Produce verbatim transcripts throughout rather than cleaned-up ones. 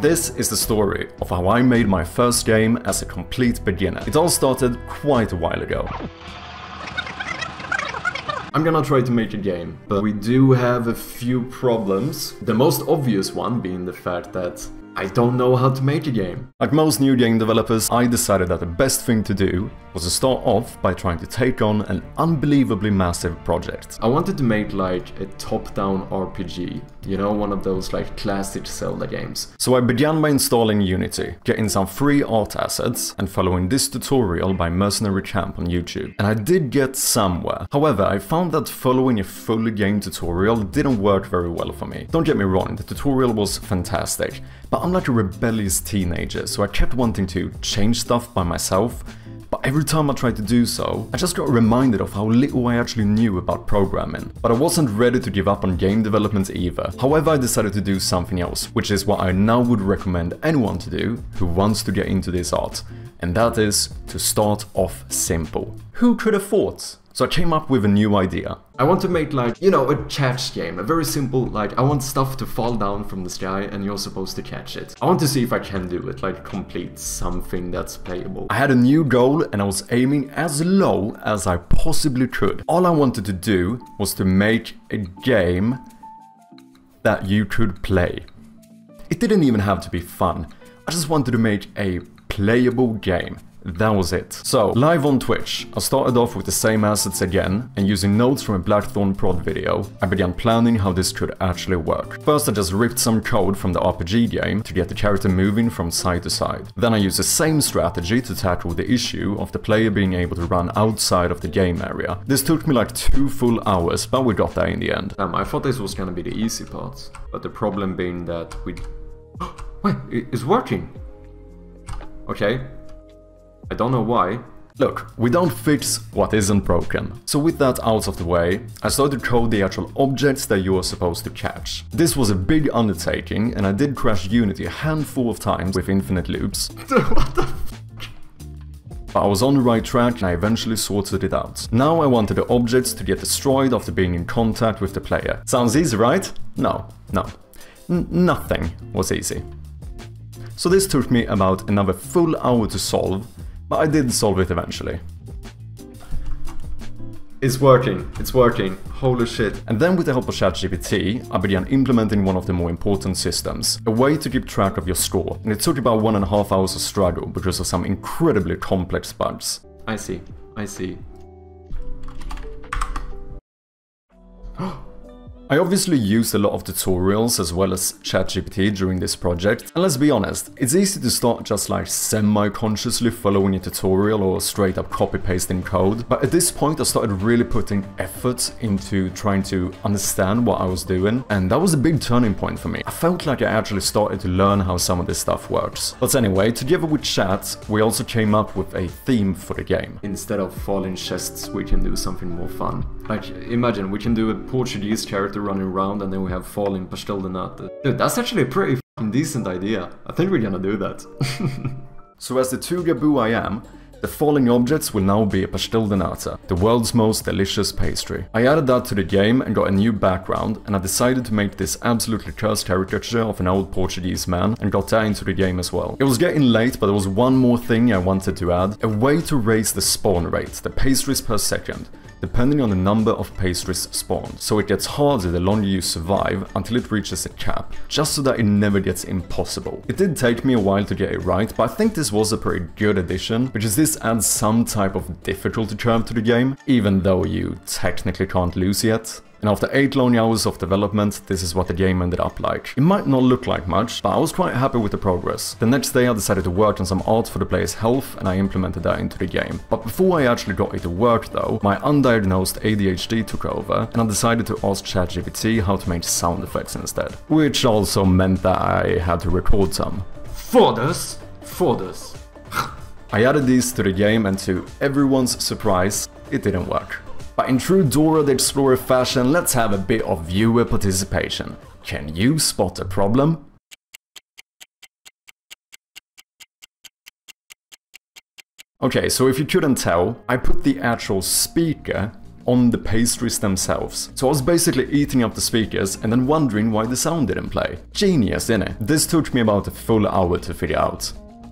This is the story of how I made my first game as a complete beginner. It all started quite a while ago. I'm gonna try to make a game, but we do have a few problems. The most obvious one being the fact that I don't know how to make a game. Like most new game developers, I decided that the best thing to do was to start off by trying to take on an unbelievably massive project. I wanted to make like a top-down R P G, you know, one of those like classic Zelda games. So I began by installing Unity, getting some free art assets, and following this tutorial by Mercenary Camp on YouTube. And I did get somewhere. However, I found that following a full game tutorial didn't work very well for me. Don't get me wrong, the tutorial was fantastic, but I'm like a rebellious teenager, so I kept wanting to change stuff by myself. But every time I tried to do so, I just got reminded of how little I actually knew about programming. But I wasn't ready to give up on game development either. However, I decided to do something else, which is what I now would recommend anyone to do who wants to get into this art. And that is to start off simple. Who could have thought? So I came up with a new idea. I want to make like, you know, a catch game. A very simple, like, I want stuff to fall down from the sky and you're supposed to catch it. I want to see if I can do it, like complete something that's playable. I had a new goal and I was aiming as low as I possibly could. All I wanted to do was to make a game that you could play. It didn't even have to be fun. I just wanted to make a playable game. That was it. So, live on Twitch, I started off with the same assets again, and using notes from a Blackthorn prod video, I began planning how this could actually work. First I just ripped some code from the R P G game to get the character moving from side to side. Then I used the same strategy to tackle the issue of the player being able to run outside of the game area. This took me like two full hours, but we got there in the end. Um, I thought this was gonna be the easy part, but the problem being that we... Wait, it's working! Okay. I don't know why. Look, we don't fix what isn't broken. So with that out of the way, I started to code the actual objects that you are supposed to catch. This was a big undertaking, and I did crash Unity a handful of times with infinite loops. What the f***? But I was on the right track and I eventually sorted it out. Now I wanted the objects to get destroyed after being in contact with the player. Sounds easy, right? No, no. N- nothing was easy. So this took me about another full hour to solve, but I did solve it eventually. It's working, it's working, holy shit. And then with the help of ChatGPT, I began implementing one of the more important systems, a way to keep track of your score, and it took about one and a half hours of struggle because of some incredibly complex bugs. I see, I see. I obviously used a lot of tutorials as well as ChatGPT during this project, and let's be honest, it's easy to start just like semi-consciously following a tutorial or straight up copy-pasting code, but at this point I started really putting effort into trying to understand what I was doing, and that was a big turning point for me. I felt like I actually started to learn how some of this stuff works. But anyway, together with Chat, we also came up with a theme for the game. Instead of falling chests, we can do something more fun. Like, imagine, we can do a Portuguese character running around and then we have falling pastel de nata. Dude, that's actually a pretty fucking decent idea. I think we're gonna do that. So as the Tugaboo I am, the falling objects will now be a pastel de nata, the world's most delicious pastry. I added that to the game and got a new background, and I decided to make this absolutely cursed caricature of an old Portuguese man and got that into the game as well. It was getting late, but there was one more thing I wanted to add, a way to raise the spawn rate, the pastries per second, depending on the number of pastries spawned, so it gets harder the longer you survive until it reaches a cap, just so that it never gets impossible. It did take me a while to get it right, but I think this was a pretty good addition, because this adds some type of difficulty curve to the game, even though you technically can't lose yet. And after eight long hours of development, this is what the game ended up like. It might not look like much, but I was quite happy with the progress. The next day I decided to work on some art for the player's health, and I implemented that into the game. But before I actually got it to work though, my undiagnosed A D H D took over, and I decided to ask ChatGPT how to make sound effects instead. Which also meant that I had to record some. Fodders! Fodders! I added these to the game, and to everyone's surprise, it didn't work. But in true Dora the Explorer fashion, let's have a bit of viewer participation. Can you spot a problem? Okay, so if you couldn't tell, I put the actual speaker on the pastries themselves. So I was basically eating up the speakers and then wondering why the sound didn't play. Genius, innit? This took me about a full hour to figure out.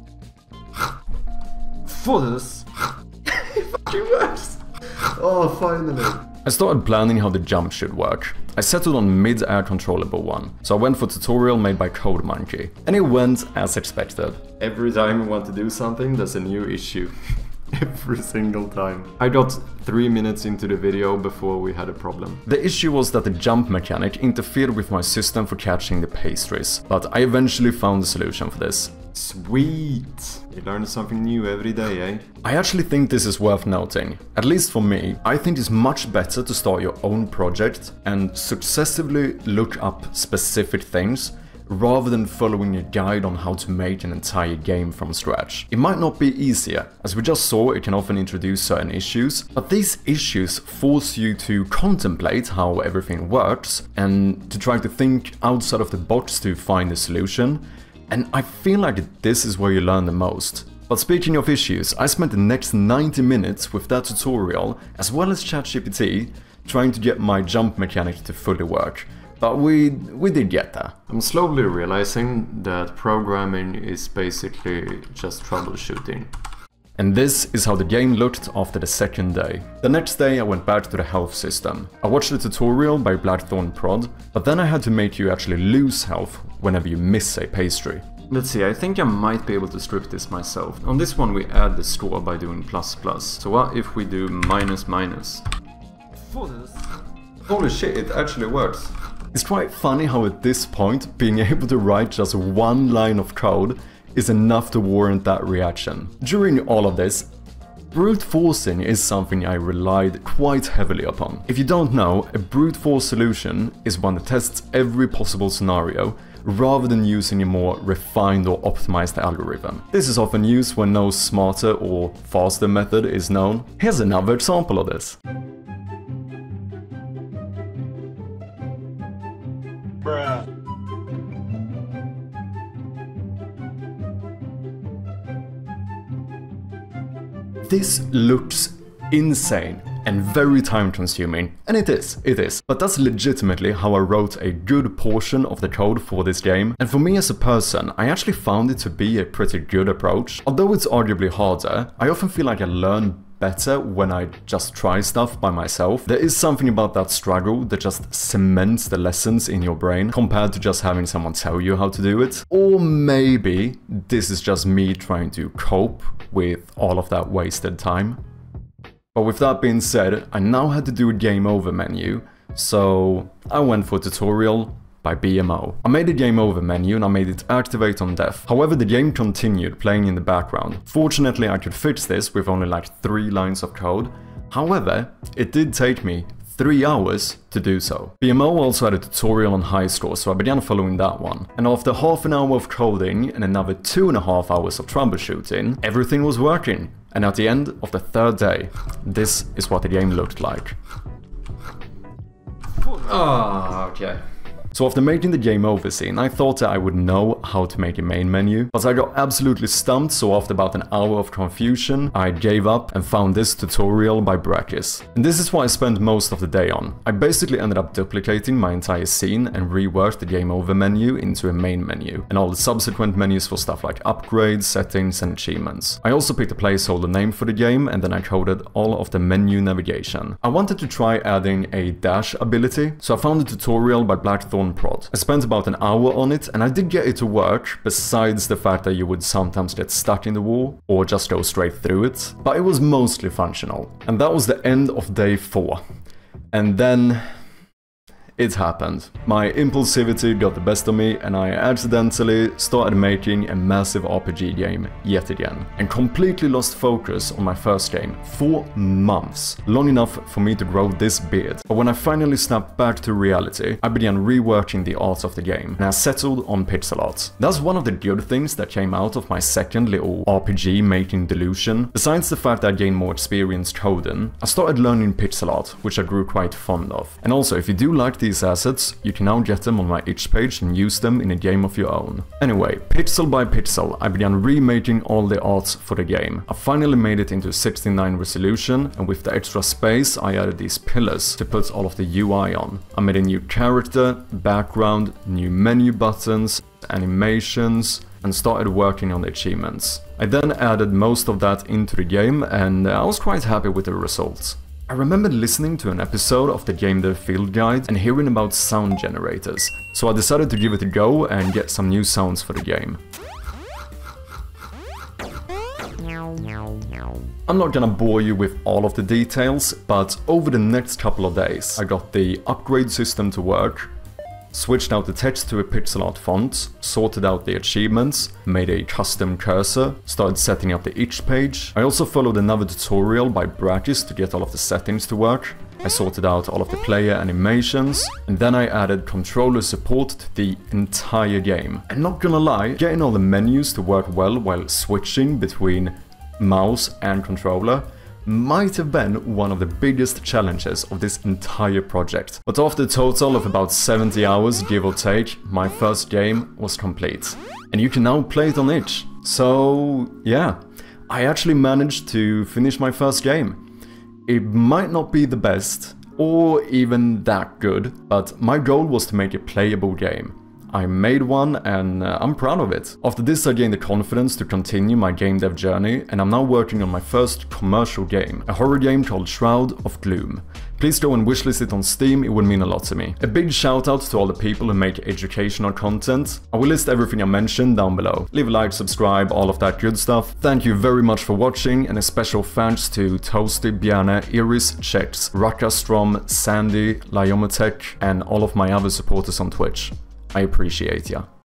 Fullest? It fucking works! Oh, finally. I started planning how the jump should work. I settled on mid-air controllable one, so I went for a tutorial made by CodeMonkey, and it went as expected. Every time we want to do something, there's a new issue. Every single time. I got three minutes into the video before we had a problem. The issue was that the jump mechanic interfered with my system for catching the pastries, but I eventually found a solution for this. Sweet! You learn something new every day, eh? I actually think this is worth noting. At least for me, I think it's much better to start your own project and successively look up specific things rather than following a guide on how to make an entire game from scratch. It might not be easier, as we just saw it can often introduce certain issues, but these issues force you to contemplate how everything works and to try to think outside of the box to find a solution, and I feel like this is where you learn the most. But speaking of issues, I spent the next ninety minutes with that tutorial, as well as ChatGPT, trying to get my jump mechanic to fully work. But we, we did get there. I'm slowly realizing that programming is basically just troubleshooting. And this is how the game looked after the second day. The next day I went back to the health system. I watched the tutorial by Blackthorn Prod, but then I had to make you actually lose health whenever you miss a pastry. Let's see, I think I might be able to script this myself. On this one we add the score by doing plus plus. So what if we do minus minus? Holy shit, it actually works. It's quite funny how at this point, being able to write just one line of code is enough to warrant that reaction. During all of this, brute forcing is something I relied quite heavily upon. If you don't know, a brute force solution is one that tests every possible scenario rather than using a more refined or optimized algorithm. This is often used when no smarter or faster method is known. Here's another example of this. Bruh. This looks insane and very time consuming, and it is, it is. But that's legitimately how I wrote a good portion of the code for this game, and for me as a person, I actually found it to be a pretty good approach. Although it's arguably harder, I often feel like I learn better when I just try stuff by myself. There is something about that struggle that just cements the lessons in your brain compared to just having someone tell you how to do it. Or maybe this is just me trying to cope with all of that wasted time. But with that being said, I now had to do a game over menu, so I went for a tutorial by B M O. I made a game over menu and I made it activate on death. However, the game continued playing in the background. Fortunately, I could fix this with only like three lines of code. However, it did take me three hours to do so. B M O also had a tutorial on high score, so I began following that one. And after half an hour of coding and another two and a half hours of troubleshooting, everything was working. And at the end of the third day, this is what the game looked like. Ah, oh, okay. So after making the game over scene, I thought that I would know how to make a main menu, but I got absolutely stumped, so after about an hour of confusion, I gave up and found this tutorial by Brakis. And this is what I spent most of the day on. I basically ended up duplicating my entire scene and reworked the game over menu into a main menu, and all the subsequent menus for stuff like upgrades, settings, and achievements. I also picked a placeholder name for the game, and then I coded all of the menu navigation. I wanted to try adding a dash ability, so I found a tutorial by Blackthorn Prod. I spent about an hour on it, and I did get it to work, besides the fact that you would sometimes get stuck in the wall, or just go straight through it, but it was mostly functional. And that was the end of day four. And then it happened. My impulsivity got the best of me, and I accidentally started making a massive R P G game yet again, and completely lost focus on my first game for months, long enough for me to grow this beard. But when I finally snapped back to reality, I began reworking the art of the game, and I settled on pixel art. That's one of the good things that came out of my second little R P G making delusion. Besides the fact that I gained more experience coding, I started learning pixel art, which I grew quite fond of. And also, if you do like the these assets, you can now get them on my itch page and use them in a game of your own. Anyway, pixel by pixel, I began remaking all the art for the game. I finally made it into sixteen nine resolution, and with the extra space, I added these pillars to put all of the U I on. I made a new character, background, new menu buttons, animations, and started working on the achievements. I then added most of that into the game, and I was quite happy with the results. I remember listening to an episode of the GameDev Field Guide and hearing about sound generators, so I decided to give it a go and get some new sounds for the game. I'm not gonna bore you with all of the details, but over the next couple of days I got the upgrade system to work, switched out the text to a pixel art font, sorted out the achievements, made a custom cursor, started setting up the itch page. I also followed another tutorial by Brakis to get all of the settings to work. I sorted out all of the player animations, and then I added controller support to the entire game. And not gonna lie, getting all the menus to work well while switching between mouse and controller might have been one of the biggest challenges of this entire project. But after a total of about seventy hours, give or take, my first game was complete. And you can now play it on itch. So yeah, I actually managed to finish my first game. It might not be the best, or even that good, but my goal was to make a playable game. I made one, and uh, I'm proud of it. After this I gained the confidence to continue my game dev journey, and I'm now working on my first commercial game, a horror game called Shroud of Gloom. Please go and wishlist it on Steam, it would mean a lot to me. A big shout out to all the people who make educational content. I will list everything I mentioned down below. Leave a like, subscribe, all of that good stuff. Thank you very much for watching, and a special thanks to Toasty, Bjarne, Iris, Chex, Rakastrom, Sandy, Lyomatech, and all of my other supporters on Twitch. I appreciate ya.